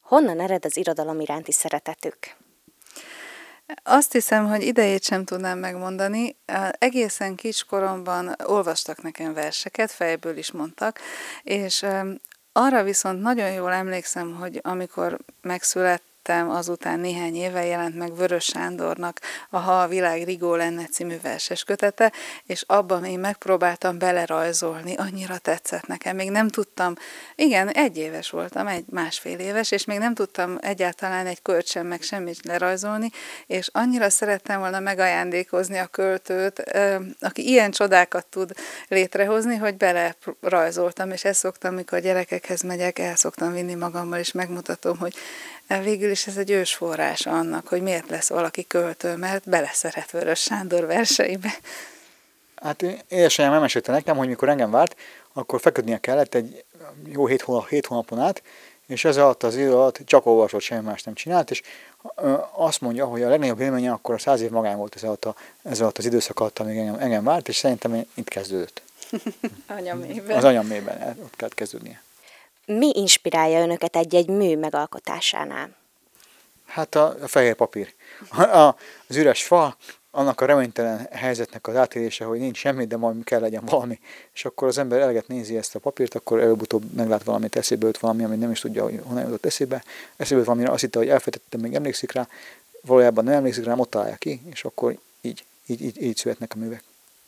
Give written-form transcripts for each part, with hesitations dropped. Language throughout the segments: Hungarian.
Honnan ered az irodalom iránti szeretetük? Azt hiszem, hogy idejét sem tudnám megmondani. Egészen kiskoromban olvastak nekem verseket, fejből is mondtak, és arra viszont nagyon jól emlékszem, hogy amikor megszülettem, azután néhány éve jelent meg Vörös Sándornak a Ha a világ rigó lenne című verses kötete, és abban én megpróbáltam belerajzolni, annyira tetszett nekem. Még nem tudtam, igen, 1 éves voltam, 1,5 éves, és még nem tudtam egyáltalán egy kört sem, meg semmit lerajzolni, és annyira szerettem volna megajándékozni a költőt, aki ilyen csodákat tud létrehozni, hogy belerajzoltam, és ezt szoktam, mikor gyerekekhez megyek, el szoktam vinni magammal, és megmutatom, hogy végül is ez egy ősforrás annak, hogy miért lesz valaki költő, mert beleszeret Vörös Sándor verseibe. Hát édesanyám elmesélte nekem, hogy mikor engem várt, akkor feküdnie kellett egy jó 7 hónapon át, és ez alatt az idő alatt csak olvasott, semmi más nem csinált, és azt mondja, hogy a legnagyobb élménye akkor a 100 év magány volt ez alatt az időszak alatt, amíg engem várt, és szerintem itt kezdődött. Anyamében. Az anyamében ott kellett kezdődnie. Mi inspirálja önöket egy-egy mű megalkotásánál? Hát a fehér papír. Az üres fal, annak a reménytelen helyzetnek az átélése, hogy nincs semmi, de majd kell legyen valami. És akkor az ember eleget nézi ezt a papírt, akkor előbb-utóbb meglát valamit, eszébe jut valami, amit nem is tudja, hogy honnan jutott eszébe. Eszébe jut valamire, azt hitte, hogy elfelejtettem, még emlékszik rá, valójában nem emlékszik rá, ott találja ki, és akkor így születnek a művek.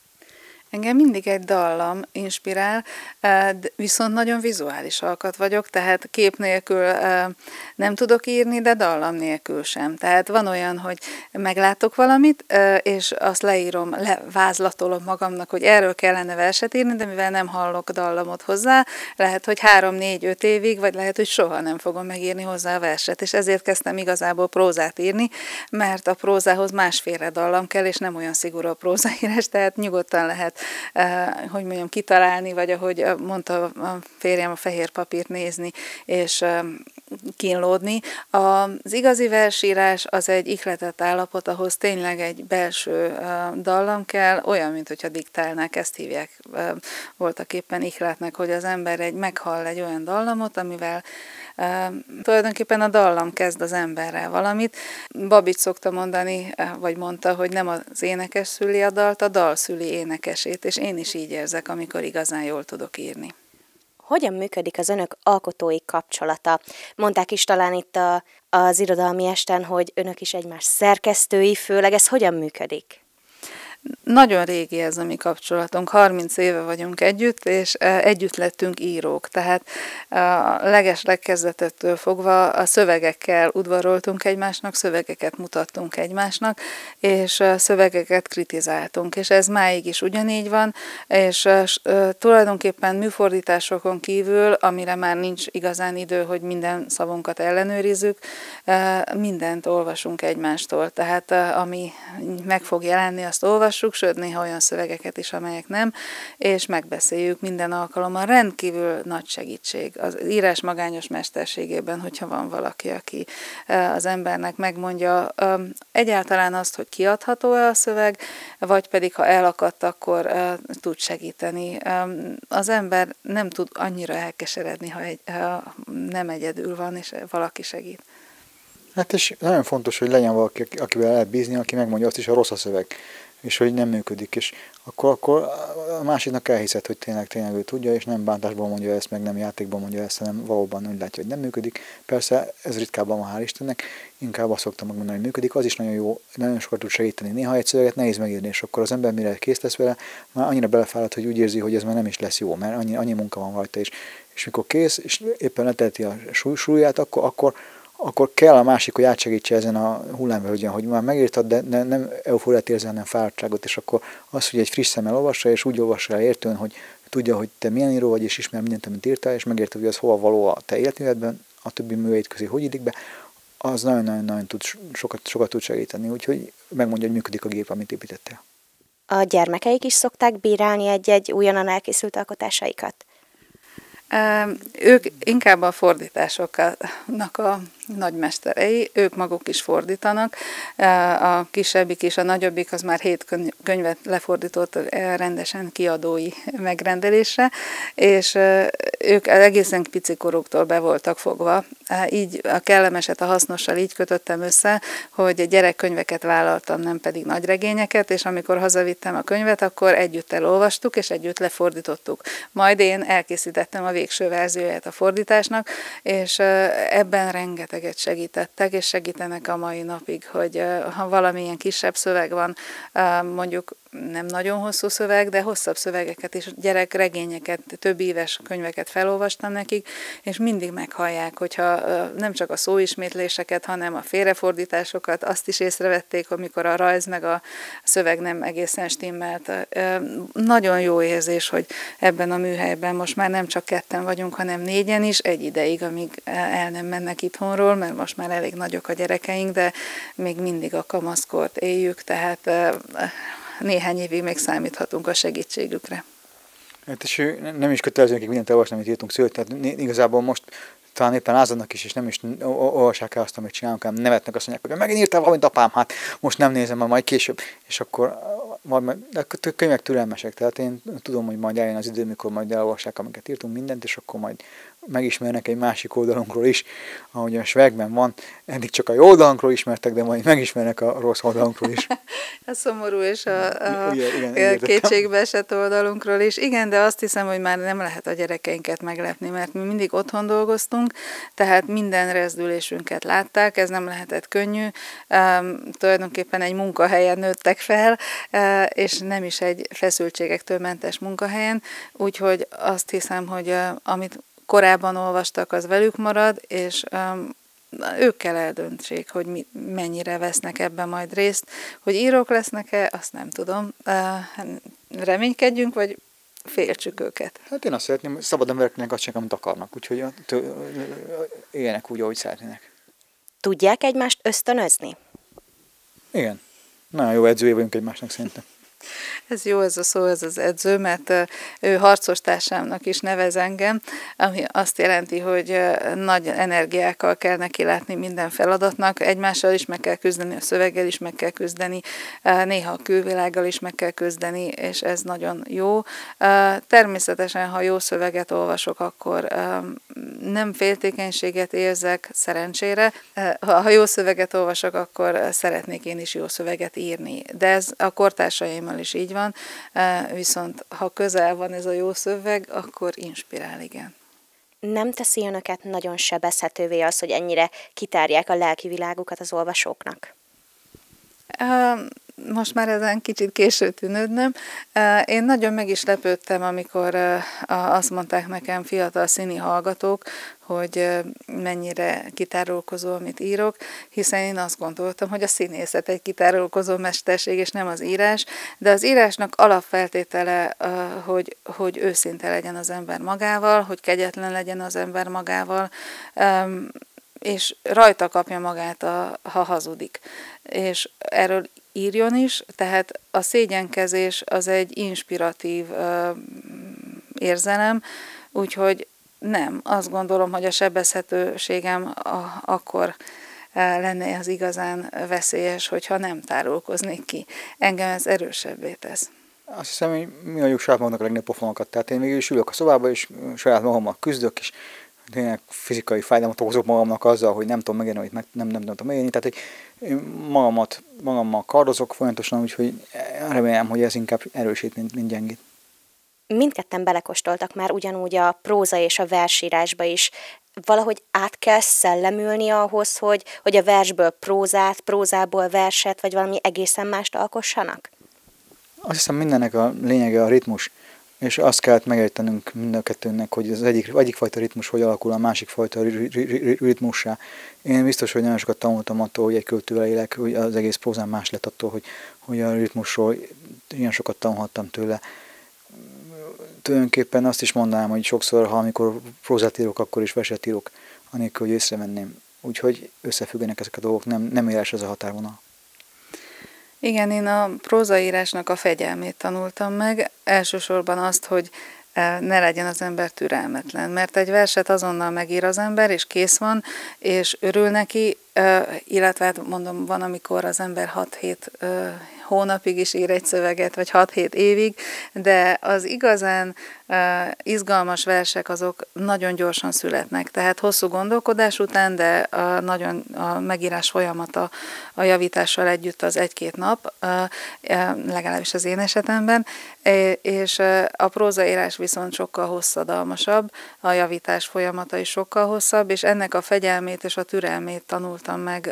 Engem mindig egy dallam inspirál, viszont nagyon vizuális alkat vagyok, tehát kép nélkül nem tudok írni, de dallam nélkül sem. Tehát van olyan, hogy meglátok valamit, és azt leírom, vázlatolom magamnak, hogy erről kellene verset írni, de mivel nem hallok dallamot hozzá, lehet, hogy 3-4-5 évig, vagy lehet, hogy soha nem fogom megírni hozzá a verset, és ezért kezdtem igazából prózát írni, mert a prózához másféle dallam kell, és nem olyan szigorú a prózaírás, tehát nyugodtan lehet hogy mondjam, kitalálni, vagy ahogy mondta a férjem, a fehér papírt nézni, és kínlódni. Az igazi versírás az egy ihletett állapot, ahhoz tényleg egy belső dallam kell, olyan, mint hogyha diktálnák, ezt hívják voltak éppen ihletnek, hogy az ember meghall egy olyan dallamot, amivel tulajdonképpen a dallam kezd az emberrel valamit. Babics szokta mondani, vagy mondta, hogy nem az énekes szüli a dalt, a dal szüli énekesét, és én is így érzek, amikor igazán jól tudok írni. Hogyan működik az önök alkotói kapcsolata? Mondták is talán itt az irodalmi esten, hogy önök is egymás szerkesztői, főleg ez hogyan működik? Nagyon régi ez a mi kapcsolatunk, 30 éve vagyunk együtt, és együtt lettünk írók, tehát a legeslegkezdetettől fogva a szövegekkel udvaroltunk egymásnak, szövegeket mutattunk egymásnak, és szövegeket kritizáltunk, és ez máig is ugyanígy van, és tulajdonképpen műfordításokon kívül, amire már nincs igazán idő, hogy minden szavunkat ellenőrizzük, mindent olvasunk egymástól, tehát ami meg fog jelenni, azt olvasunk, sőt néha olyan szövegeket is, amelyek nem, és megbeszéljük minden alkalommal. Rendkívül nagy segítség az írás magányos mesterségében, hogyha van valaki, aki az embernek megmondja egyáltalán azt, hogy kiadható-e a szöveg, vagy pedig ha elakadt, akkor tud segíteni. Az ember nem tud annyira elkeseredni, ha nem egyedül van, és valaki segít. Hát és nagyon fontos, hogy legyen valaki, akivel lehet bízni, aki megmondja azt is, ha rossz a szöveg, és hogy nem működik, és akkor a másiknak elhiszed, hogy tényleg ő tudja, és nem bántásból mondja ezt, meg nem játékban mondja ezt, hanem valóban úgy látja, hogy nem működik. Persze ez ritkábban van, hál' Istennek, inkább azt szoktam megmondani, hogy működik, az is nagyon jó, nagyon sokat tud segíteni. Néha egy szöveget nehéz megírni, és akkor az ember mire kész lesz vele, már annyira belefáradt, hogy úgy érzi, hogy ez már nem is lesz jó, mert annyi munka van rajta, és mikor kész, és éppen leteheti a súlyát, akkor kell a másik, hogy átsegítse ezen a hullámvölgyen, hogy már megírtad, de nem eufóriát érzel, hanem fáradtságot, és akkor az, hogy egy friss szemmel olvassa, és úgy olvassa el értően, hogy tudja, hogy te milyen író vagy, és ismer mindent, amit írtál, és megérted, hogy az hova való a te életművedben, a többi műveit közé hogy illik be, az nagyon-nagyon sokat tud segíteni, úgyhogy megmondja, hogy működik a gép, amit építettél. A gyermekeik is szokták bírálni egy-egy újonnan elkészült alkotásaikat? Ők inkább a fordításoknak a nagymesterei, ők maguk is fordítanak. A kisebbik és a nagyobbik az már 7 könyvet lefordított rendesen kiadói megrendelésre, és ők egészen pici koruktól be voltak fogva. Így a kellemeset a hasznossal így kötöttem össze, hogy gyerekkönyveket vállaltam, nem pedig nagyregényeket, és amikor hazavittem a könyvet, akkor együtt elolvastuk, és együtt lefordítottuk. Majd én elkészítettem a végső verzióját a fordításnak, és ebben rengeteget segítettek, és segítenek a mai napig, hogy ha valamilyen kisebb szöveg van, mondjuk nem nagyon hosszú szöveg, de hosszabb szövegeket is, gyerekregényeket, több éves könyveket felolvastam nekik, és mindig meghallják, hogyha nem csak a szóismétléseket, hanem a félrefordításokat, azt is észrevették, amikor a rajz meg a szöveg nem egészen stimmelt. Nagyon jó érzés, hogy ebben a műhelyben most már nem csak ketten vagyunk, hanem 4-en is, egy ideig, amíg el nem mennek itthonról, mert most már elég nagyok a gyerekeink, de még mindig a kamaszkort éljük, tehát néhány évig még számíthatunk a segítségükre. Hát és nem is kötelező nekik mindent elolvasni, amit írtunk szőt, tehát igazából most talán éppen lázadnak is, és nem is olvassák el azt, amit csinálunk, hanem nevetnek, azt mondják, hogy megint írtál valamit, apám, hát most nem nézem, majd később. És akkor a könyvek türelmesek, tehát én tudom, hogy majd eljön az idő, mikor majd elolvassák, amiket írtunk, mindent, és akkor majd megismernek egy másik oldalunkról is, ahogy a Svegben van, eddig csak a jó oldalunkról ismertek, de majd megismernek a rossz oldalunkról is. A szomorú és a kétségbe esett oldalunkról is. Igen, de azt hiszem, hogy már nem lehet a gyerekeinket meglepni, mert mi mindig otthon dolgoztunk, tehát minden rezdülésünket látták, ez nem lehetett könnyű, tulajdonképpen egy munkahelyen nőttek fel, és nem is egy feszültségektől mentes munkahelyen, úgyhogy azt hiszem, hogy amit korábban olvastak, az velük marad, és ők kell eldöntsék, hogy mennyire vesznek ebben majd részt. Hogy írók lesznek-e, azt nem tudom. Reménykedjünk, vagy féltsük őket. Hát én azt szeretném, hogy szabad embereknek azt csinálják, amit akarnak, úgyhogy éljenek úgy, ahogy szeretnének. Tudják egymást ösztönözni? Igen. Nagyon jó edzője vagyunk egymásnak szerintem. Ez jó ez a szó, ez az edző, mert ő harcos társámnak is nevez engem, ami azt jelenti, hogy nagy energiákkal kell neki látni minden feladatnak, egymással is meg kell küzdeni, a szöveggel is meg kell küzdeni, néha a külvilággal is meg kell küzdeni, és ez nagyon jó. Természetesen, ha jó szöveget olvasok, akkor nem féltékenységet érzek, szerencsére. Ha jó szöveget olvasok, akkor szeretnék én is jó szöveget írni. De ez a kortársaimmal is így van, viszont ha közel van ez a jó szöveg, akkor inspirál, igen. Nem teszi önöket nagyon sebezhetővé az, hogy ennyire kitárják a lelki világukat az olvasóknak? Most már ezen kicsit késő tűnődnöm. Én nagyon meg is lepődtem, amikor azt mondták nekem fiatal színi hallgatók, hogy mennyire kitárulkozó, amit írok, hiszen én azt gondoltam, hogy a színészet egy kitárulkozó mesterség, és nem az írás, de az írásnak alapfeltétele, hogy őszinte legyen az ember magával, hogy kegyetlen legyen az ember magával, és rajta kapja magát, ha hazudik. És erről írjon is, tehát a szégyenkezés az egy inspiratív érzelem, úgyhogy nem, azt gondolom, hogy a sebezhetőségem akkor lenne az igazán veszélyes, hogyha nem tárulkoznék ki. Engem ez erősebbé tesz. Azt hiszem, hogy mi adjuk saját magunknak a legnagyobb pofonokat. Tehát én mégis ülök a szobába, és saját magammal küzdök, és tényleg fizikai fájdalmat okozok magamnak azzal, hogy nem tudom megérni, hogy nem tudom megérni. Tehát én magammal kardozok folyamatosan, úgyhogy remélem, hogy ez inkább erősít, mint gyengít. Mindketten belekóstoltak már ugyanúgy a próza és a versírásba is. Valahogy át kell szellemülni ahhoz, hogy a versből prózát, prózából verset, vagy valami egészen mást alkossanak? Azt hiszem, mindennek a lényege a ritmus, és azt kellett megértenünk mind a kettőnek, hogy az egyik fajta ritmus hogy alakul a másik fajta ritmussá. Én biztos, hogy nagyon sokat tanultam attól, hogy egy költővel élek, hogy az egész prózán más lett attól, hogy a ritmusról ilyen sokat tanulhattam tőle. Tulajdonképpen azt is mondanám, hogy sokszor, amikor prózát írok, akkor is verset írok, anélkül, hogy észrevenném. Úgyhogy összefüggenek ezek a dolgok, nem éles ez a határvonal. Igen, én a prózaírásnak a fegyelmét tanultam meg. Elsősorban azt, hogy ne legyen az ember türelmetlen, mert egy verset azonnal megír az ember, és kész van, és örül neki, illetve hát mondom, van, amikor az ember 6-7 hónapig is ír egy szöveget, vagy 6-7 évig, de az igazán izgalmas versek azok nagyon gyorsan születnek, tehát hosszú gondolkodás után, de a megírás folyamata a javítással együtt az 1-2 nap, legalábbis az én esetemben, és a prózaírás viszont sokkal hosszadalmasabb, a javítás folyamata is sokkal hosszabb, és ennek a fegyelmét és a türelmét tanultam meg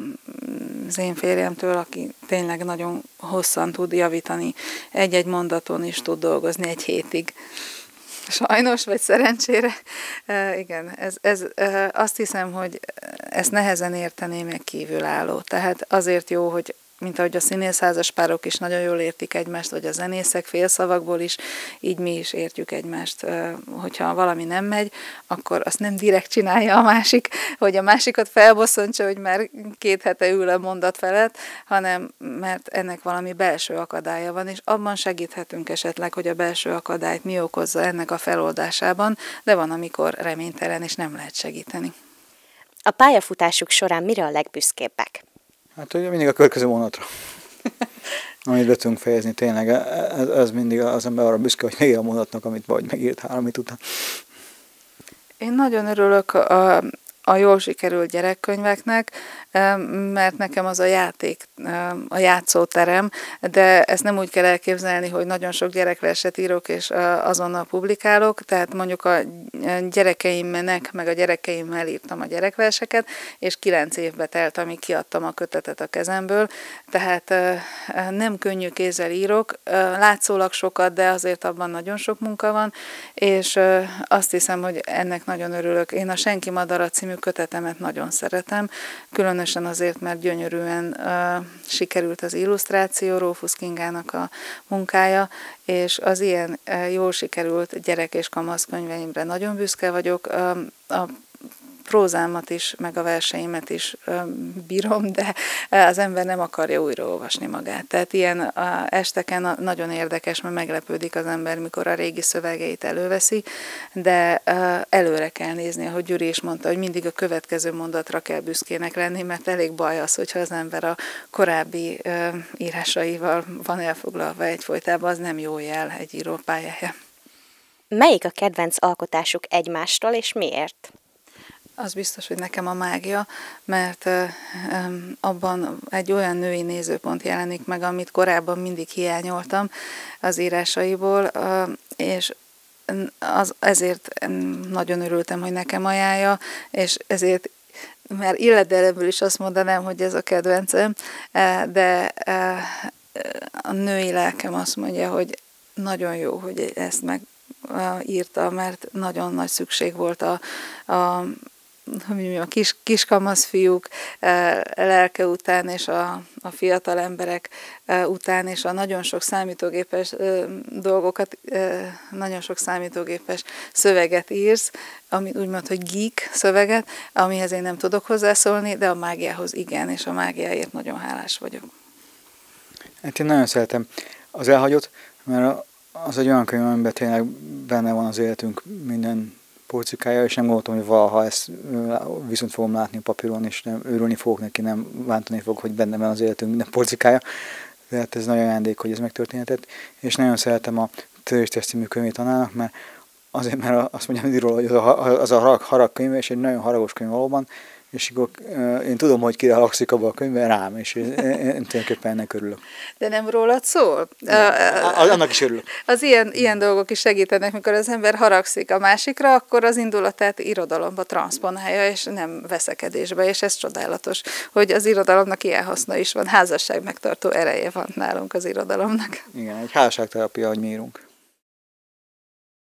az én férjemtől, aki tényleg nagyon hosszan tud javítani, egy-egy mondaton is tud dolgozni 1 hétig. Sajnos, vagy szerencsére. Igen, azt hiszem, hogy ezt nehezen értené meg kívülálló. Tehát azért jó, hogy mint ahogy a színészházas párok is nagyon jól értik egymást, vagy a zenészek félszavakból is, így mi is értjük egymást. Hogyha valami nem megy, akkor azt nem direkt csinálja a másik, hogy a másikat felbosszantsa, hogy már 2 hete ül a mondat felett, hanem mert ennek valami belső akadálya van, és abban segíthetünk esetleg, hogy a belső akadályt mi okozza ennek a feloldásában, de van, amikor reménytelen, és nem lehet segíteni. A pályafutásuk során mire a legbüszkébbek? Hát hogy mindig a következő vonatra, amit be tudunk fejezni, tényleg ez mindig az ember arra büszke, hogy megír a mondatnak, amit vagy megírt 3 után. Én nagyon örülök a jól sikerült gyerekkönyveknek, mert nekem az a játék, a játszóterem, de ezt nem úgy kell elképzelni, hogy nagyon sok gyerekverset írok, és azonnal publikálok, tehát mondjuk a gyerekeimnek, meg a gyerekeimmel írtam a gyerekverseket, és 9 évbe telt, amíg kiadtam a kötetet a kezemből, tehát nem könnyű kézzel írok, látszólag sokat, de azért abban nagyon sok munka van, és azt hiszem, hogy ennek nagyon örülök. Én a Senki madara című kötetemet nagyon szeretem, különösen azért, mert gyönyörűen sikerült az illusztráció, Rófusz Kingának a munkája, és az ilyen jól sikerült gyerek- és kamaszkönyveimre nagyon büszke vagyok. A prózámat is, meg a verseimet is bírom, de az ember nem akarja újraolvasni magát. Tehát ilyen esteken nagyon érdekes, mert meglepődik az ember, mikor a régi szövegeit előveszi, de előre kell nézni, ahogy Gyuri is mondta, hogy mindig a következő mondatra kell büszkének lenni, mert elég baj az, hogyha az ember a korábbi írásaival van elfoglalva egyfolytában, az nem jó jel egy író pályája. Melyik a kedvenc alkotásuk egymástól, és miért? Az biztos, hogy nekem a mágia, mert abban egy olyan női nézőpont jelenik meg, amit korábban mindig hiányoltam az írásaiból, és ezért nagyon örültem, hogy nekem ajánlja, és ezért mert illedelemből is azt mondanám, hogy ez a kedvencem, de a női lelkem azt mondja, hogy nagyon jó, hogy ezt megírta, mert nagyon nagy szükség volt a kiskamasz fiúk lelke után, és a fiatal emberek után, és a nagyon sok számítógépes dolgokat, nagyon sok számítógépes szöveget írsz, amit úgy mond, hogy geek szöveget, amihez én nem tudok hozzászólni, de a mágiához igen, és a mágiáért nagyon hálás vagyok. Hát én nagyon szeretem az Elhagyott, mert az egy olyan könyv, amiben tényleg benne van az életünk minden porcikája, és nem gondoltam, hogy valaha ezt viszont fogom látni a papíron, és nem örülni fogok neki, nem bántani fogok, hogy benne van az életünk minden porcikája. Tehát ez nagyon ajándék, hogy ez megtörténhetett. És nagyon szeretem a Törés című könyvét Anának, mert azért, mert azt mondjam róla, hogy az a harag könyv, és egy nagyon haragos könyv valóban, és akkor én tudom, hogy kire haragszik abban a könyvben rám, és én tulajdonképpen ennek örülök. De nem rólad szól? Annak is örülök. Az ilyen dolgok is segítenek, mikor az ember haragszik a másikra, akkor az indulatát irodalomba transzponálja, és nem veszekedésbe, és ez csodálatos, hogy az irodalomnak ilyen haszna is van, házasság megtartó ereje van nálunk az irodalomnak. Igen, egy házasságterápia, hogy mi írunk.